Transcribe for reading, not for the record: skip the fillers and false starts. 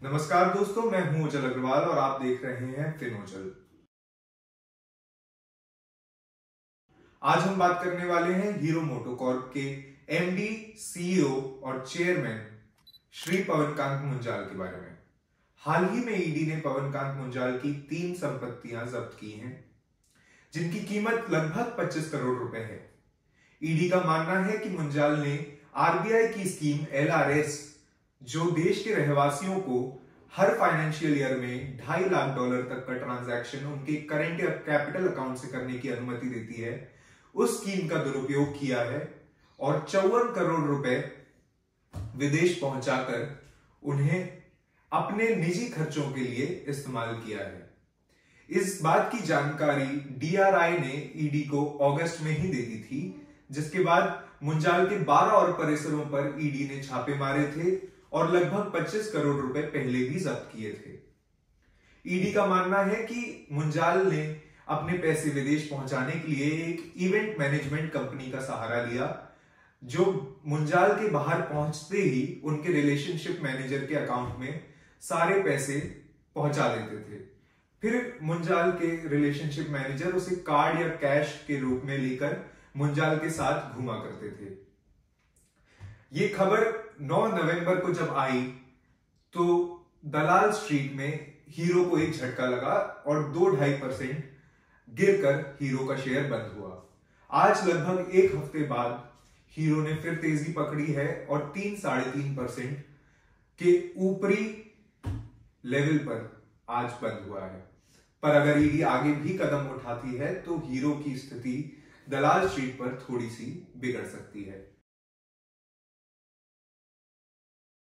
नमस्कार दोस्तों, मैं हूं ओचल अग्रवाल और आप देख रहे हैं फिनोचल। आज हम बात करने वाले हैं हीरो मोटोकॉर्प के एमडी, सीईओ और चेयरमैन श्री पवनकांत मुंजाल के बारे में। हाल ही में ईडी ने पवनकांत मुंजाल की 3 संपत्तियां जब्त की हैं, जिनकी कीमत लगभग 25 करोड़ रुपए है। ईडी का मानना है कि मुंजाल ने आरबीआई की स्कीम एलआरएस, जो देश के रहवासियों को हर फाइनेंशियल ईयर में $2.5 लाख तक का ट्रांजैक्शन उनके करंट या कैपिटल अकाउंट से करने की अनुमति देती है, उस स्कीम का दुरुपयोग किया है और 54 करोड़ रुपए विदेश पहुंचाकर उन्हें अपने निजी खर्चों के लिए इस्तेमाल किया है। इस बात की जानकारी डीआरआई ने ईडी को अगस्त में ही दे दी थी, जिसके बाद मुंजाल के 12 और परिसरों पर ईडी ने छापे मारे थे और लगभग 25 करोड़ रुपए पहले भी जब्त किए थे। ईडी का मानना है कि मुंजाल ने अपने पैसे विदेश पहुंचाने के लिए एक इवेंट मैनेजमेंट कंपनी का सहारा लिया, जो मुंजाल के बाहर पहुंचते ही उनके रिलेशनशिप मैनेजर के अकाउंट में सारे पैसे पहुंचा देते थे। फिर मुंजाल के रिलेशनशिप मैनेजर उसे कार्ड या कैश के रूप में लेकर मुंजाल के साथ घूमा करते थे। ये खबर 9 नवंबर को जब आई तो दलाल स्ट्रीट में हीरो को एक झटका लगा और 2-2.5% गिरकर हीरो का शेयर बंद हुआ। आज लगभग एक हफ्ते बाद हीरो ने फिर तेजी पकड़ी है और 3-3.5% के ऊपरी लेवल पर आज बंद हुआ है। पर अगर ईडी आगे भी कदम उठाती है तो हीरो की स्थिति दलाल स्ट्रीट पर थोड़ी सी बिगड़ सकती है।